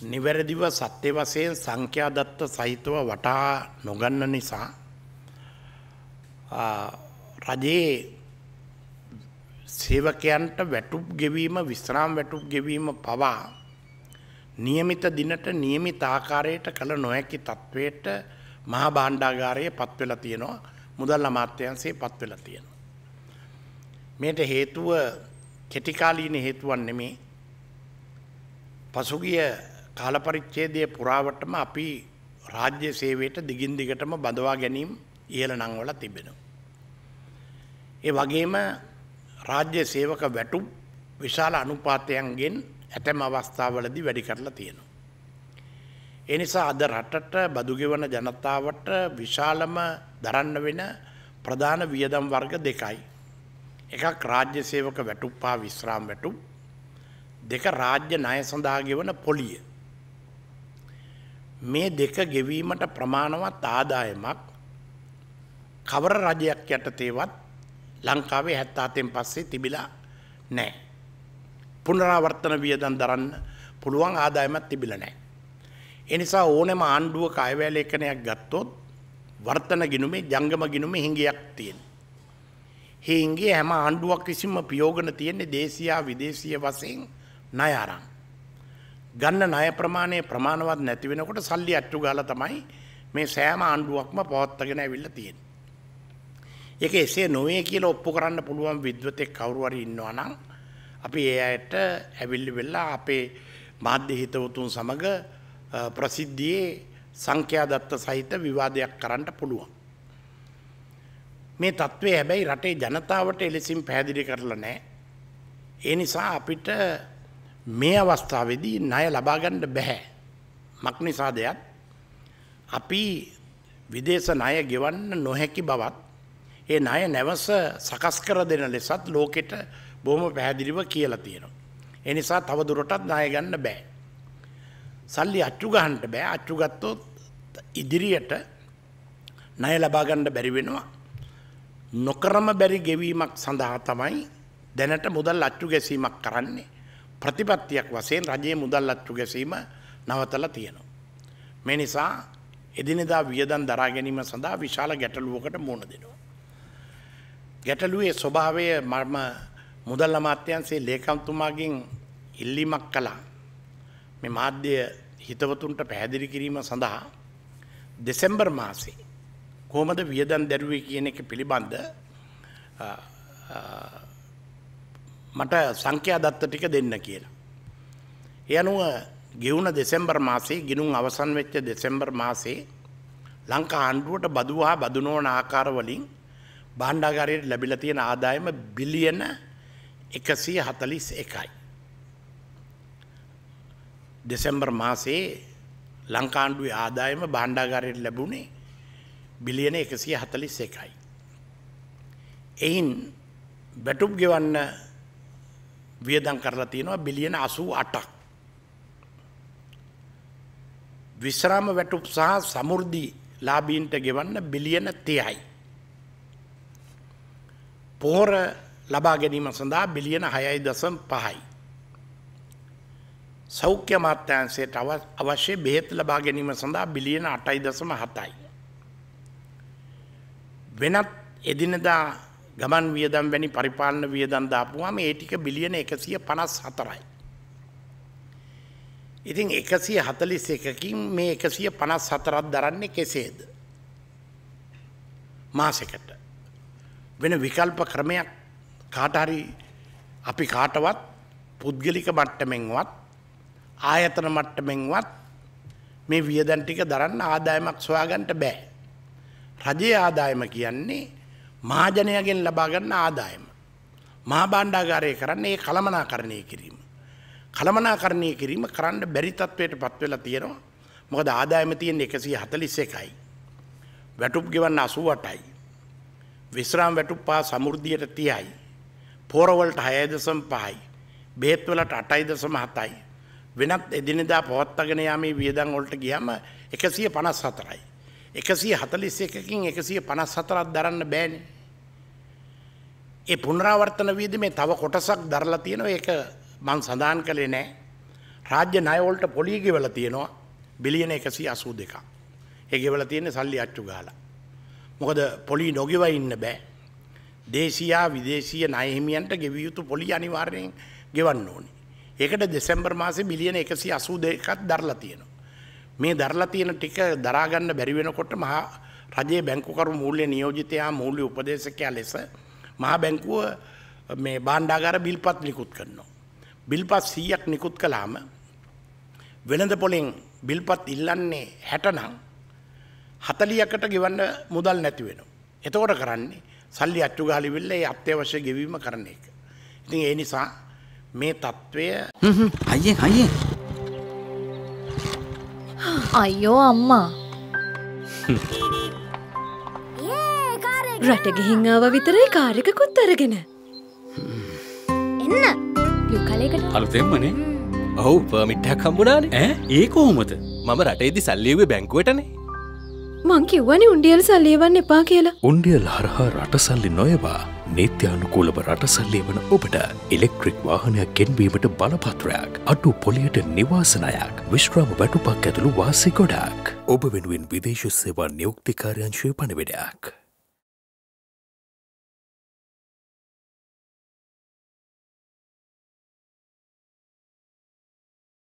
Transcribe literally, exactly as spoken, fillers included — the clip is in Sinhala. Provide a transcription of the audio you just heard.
නිවැරදිව සත්‍ය වශයෙන් සංඛ්‍යාදත්ත සහිතව වටහා නොගන්න නිසා රජයේ සේවකයන්ට වැටුප් ගෙවීම විශ්‍රාම වැටුප් ගෙවීම පවා නියමිත දිනට නියමිත ආකාරයට කළ නොහැකි තත්වයට මහා භාණ්ඩාගාරයේ පත් වෙලා තියෙනවා, මුදල් අමාත්‍යාංශයේ පත් වෙලා තියෙනවා. මේට හේතුව කෙටි කාලීන හේතුවක් නෙමෙයි. පසුගිය කාල පරිච්ඡේදයේ පුරාවටම අපි රාජ්‍ය සේවයට දිගින් දිගටම බඳවා ගැනීම ඉහළ නංවලා තිබෙනවා. ඒ වගේම රාජ්‍ය සේවක වැටුප් විශාල අනුපාතයන්ගෙන් ඇතැම් අවස්ථාවලදී වැඩි කරලා තියෙනවා. ඒ නිසා අද රටට බදු ගෙවන ජනතාවට විශාලම දරන්න වෙන ප්‍රධාන වියදම් වර්ග දෙකයි. එකක් රාජ්‍ය සේවක වැටුප් හා විශ්‍රාම වැටුප්, දෙක රාජ්‍ය ණය සඳහා ගෙවන පොලිය. මේ දෙක ගෙවීමට ප්‍රමාණවත් ආදායමක් කවර රජයක් යටතේවත් ලංකාවේ හැත්තෑතෙන් පස්සේ තිබිලා නැහැ. පුනරාවර්තන වියදම් දරන්න පුළුවන් ආදායමක් තිබිලා නැහැ. ඒ නිසා ඕනෑම ආණ්ඩුවක අයවැය ලේඛනයක් ගත්තොත් වර්තන ගිණුමේ ජංගම ගිණුමේ හිඟයක් තියෙනවා. මේ හිඟේ හැම ආණ්ඩුවක් විසින්ම ප්‍රයෝගන තියෙන්නේ දේශීය විදේශීය වශයෙන් ණය අරන්. ගන්න ණය ප්‍රමාණය ප්‍රමාණවත් නැති වෙනකොට සල්ලි අච්චු ගාලා තමයි මේ සෑම ආණ්ඩුවක්ම පවත්වාගෙන ඇවිල්ලා තියෙන්නේ. ඒක එසේ නොවේ කියලා ඔප්පු කරන්න පුළුවන් විද්වතෙක් කවුරු හරි ඉන්නවා නම් අපි ඒ අයට ඇවිල්ලි වෙලා අපේ මාධ්‍ය හිතවතුන් සමග ප්‍රසිද්ධියේ සංඛ්‍යාදත්ත සහිත විවාදයක් කරන්න පුළුවන්. මේ තත්ත්වය හැබැයි රටේ ජනතාවට එලෙසින් පැහැදිලි කරලා නැහැ. ඒ නිසා අපිට මේ අවස්ථාවේදී ණය ලබා ගන්න බෑ. මක් නිසාදයක් අපි විදේශ ණය ගෙවන්න නොහැකි බවත් ඒ ණය නැවස සකස් කර දෙන ලෙසත් ලෝකෙට බොහොම පැහැදිලිව කියලා තියෙනවා. ඒ නිසා තව දුරටත් ණය ගන්න බෑ. සල්ලි අච්චු ගන්න බෑ. අච්චු ගත්තොත් ඉදිරියට ණය ලබා ගන්න බැරි වෙනවා. නොකරම බැරි ගෙවීමක් සඳහා තමයි දැනට මුදල් අච්චු ගැසීමක් කරන්නේ. ප්‍රතිපත්තියක් වශයෙන් රජයේ මුදල් අච්චු ගැසීම නවතලා තියෙනවා. මේ නිසා එදිනෙදා වියදම් දරා ගැනීම සඳහා විශාල ගැටලුවකට මුහුණ දෙනවා. ගැටලුවේ ස්වභාවය මම මුදල් අමාත්‍යාංශයේ ලේකම්තුමාගෙන් ඉල්ලීමක් කළා. මේ මාධ්‍ය හිතවතුන්ට පැහැදිලි කිරීම සඳහා දෙසැම්බර් මාසයේ කොහොමද වියදම් දැරුවේ කියන එක පිළිබඳ මට සංඛ්‍යාදත්ත ටික දෙන්න කියලා. ඒ අනුව ගෙවුන දෙසැම්බර් මාසයේ ගිණුම් අවසන් වෙච්ච දෙසැම්බර් මාසයේ ලංකා ආණ්ඩුවට බදු හා බදු නොවන ආකාර වලින් භාණ්ඩාගාරයට ලැබිලා තියෙන ආදායම බිලියන එකසිය හතළිස් එකයි. දෙසැම්බර් මාසයේ ලංකා ආණ්ඩුවේ ආදායම භාණ්ඩාගාරයට ලැබුණේ බිලියන එකසිය හතළිස් එකයි. එයින් වැටුප් ගෙවන්න වියදම් කරලා තියෙනවා බිලියන අසූ අටක්. විශ්‍රාම වැටුප් සහ සමෘද්ධි ලාභීන්ට ගෙවන්න බිලියන තිහයි. පොහොර ලබා ගැනීම සඳහා බිලියන හයයි දශම පහයි. සෞඛ්‍ය අමාත්‍යාංශයට අවශ්‍ය බෙහෙත් ලබා ගැනීම සඳහා බිලියන අටයි දශම හතයි. වෙනත් එදිනදා ගමන් වියදම් වැනි පරිපාලන වියදම් දාපුවාම ඒ ටික බිලියන එකසිය පනස් හතරයි. ඉතින් එකසිය හතළිස් එකකින් මේ එකසිය පනස් හතරක් දරන්නේ කෙසේද? මාසෙකට වෙන විකල්ප ක්‍රමයක් කාට හරි අපි කාටවත් පුද්ගලික මට්ටමින්වත් ආයතන මට්ටමින්වත් මේ වියදම් ටික දරන්න ආදායමක් සොයාගන්න බෑ. රජයේ ආදායම කියන්නේ මහජනයාගෙන් ලබා ගන්න ආදායම. මහා භාණ්ඩාගාරය කරන්නේ ඒ කළමනාකරණය කිරීම. කළමනාකරණය කිරීම කරන්න බැරි තත්වයට පත් වෙලා තියෙනවා. මොකද ආදායම තියෙන්නේ එකසිය හතළිස් එකයි. වැටුප් ගෙවන්න අසූ අටයි. විශ්‍රාම වැටුප් පහ සමෘද්ධියට තිහයි. පොර වලට හයයි දශම පහයි. බෙහෙත් වලට අටයි දශම හතයි. වෙනත් එදිනෙදා පවත්වාගෙන යාමේ වියදම් වලට ගියාම එකසිය පනස් හතරයි. එකසිය හතළිස් එකකින් එකසිය පනස් හතරක් දරන්න බෑනේ. ඒ පුනරාවර්තන වියදමේ තව කොටසක් දරලා තියෙනවා. ඒක මම සඳහන් කළේ නැහැ. රාජ්‍ය ණය වලට පොලිය ගෙවලා තියෙනවා බිලියන එකසිය අසූ දෙකක්. ඒ ගෙවලා තියෙන්නේ සල්ලි අච්චු ගහලා. මොකද පොලිය නොගෙව ඉන්න බෑ. දේශීය විදේශීය ණය හිමියන්ට ගෙවිය යුතු පොලිය අනිවාර්යෙන් ගෙවන්න ඕනේ. ඒකට දෙසැම්බර් මාසේ බිලියන එකසිය අසූ දෙකක් දරලා තියෙනවා. මේ දරලා තියෙන ටික දරා ගන්න බැරි වෙනකොට මහා රජයේ බැංකුකරු මූල්‍ය නියෝජිතයා මූල්‍ය උපදේශකයා ලෙස මහා බැංකුව මේ භාණ්ඩාගාර බිල්පත් නිකුත් කරනවා. බිල්පත් සීයක් නිකුත් කළාම වෙළඳ පොලෙන් බිල්පත් ඉල්ලන්නේ හැට නම් හතලියකට ගෙවන්න මුදල් නැති වෙනවා. එතකොට කරන්නේ සල්ලි අච්චු ගහලා ඉවිල්ලා ඒ අත්‍යවශ්‍ය ගෙවීම කරන එක. ඉතින් ඒ නිසා මේ తත්වය අයියෙන් අයියෙන් අයියෝ අම්මා රට ගිහින් ආව විතරයි කාර් එකකුත් අරගෙන එන්න යුකලයකට අලුතෙන්මනේ ඔව් පර්මිට් එකක් හම්බුණානේ ඈ ඒ කොහොමද මම රටේදී සල්ලි එව්වේ බැංකුවටනේ මං කිව්වනේ උණ්ඩියල් සල්ලි එවන්න එපා කියලා උණ්ඩියල් හරහා රට සල්ලි නොයවා නීත්‍යානුකූලව රට සල්ලි එවන ඔබට ඉලෙක්ට්‍රික් වාහනයක් ගෙන්වීමට බලපත්‍රයක් අඩු පොලියට නිවාසනයක් විශ්‍රාම වැටුපක් ඇතුළු වාසි ගොඩක් ඔබ වෙනුවෙන් විදේශ සේවා නියුක්තිකාර්යාංශයේ පණිවිඩයක්